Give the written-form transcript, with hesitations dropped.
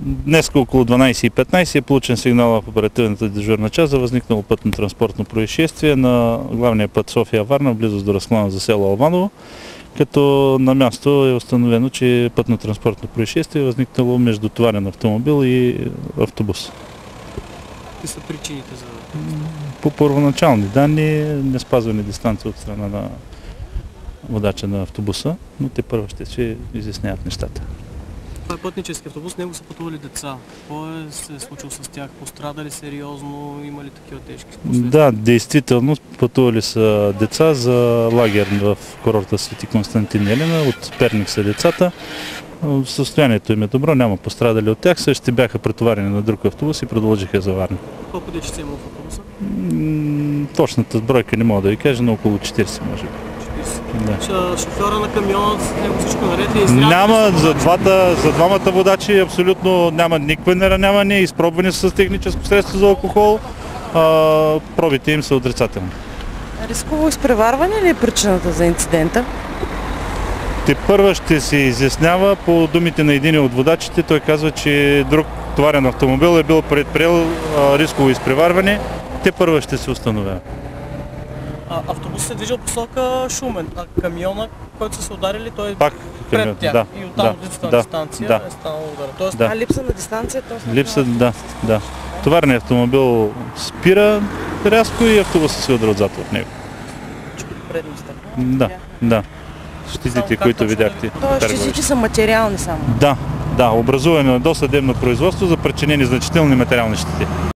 Днес около 12:15 е получен сигнал в оперативната дежурна част за възникнало пътно-транспортно происшествие на главния път София-Варна, близост до разклона за село Албаново, като на място е установено, че пътно-транспортно происшествие е възникнало между товарен автомобил и автобус. Какви са причините за... По първоначални данни не спазване дистанция от страна на водача на автобуса, но те първо ще се изясняват нещата. Това е пътнически автобус, в него са пътували деца. Какво се е случило с тях? Пострадали сериозно? Има ли такива тежки последствия? Да, действително пътували са деца за лагер в курорта Свети Константин Елена. От Перник са децата. Състоянието им е добро, няма пострадали от тях. Същите бяха претоварени на друг автобус и продължиха за Варна. Колко дечица има в автобуса? Точната бройка не мога да ви кажа, но около 40 може би. Да. Шофьора на камиона, с него всичко наред ли? Няма, за двамата водачи абсолютно няма никакви наранявания, изпробвани са с техническо средство за алкохол, пробите им са отрицателни. Рисково изпреварване ли е причината за инцидента? Тепърва ще се изяснява по думите на един от водачите. Той казва, че друг товарен автомобил е бил предприел рисково изпреварване. Тепърва ще се установява. Автобусът се движил посока Шумен, а камиона, който са се ударили, той е пак пред тях. Да, и оттам от дистанция е станало удара. Тоест, липса на дистанция? Липса, да. Товарният автомобил спира рязко и автобусът се удара отзад от него. Да. Щитите, които видяхте. Тоест щитите са материални само? Да, образуване на досъдебно производство за причинени значителни материални щети.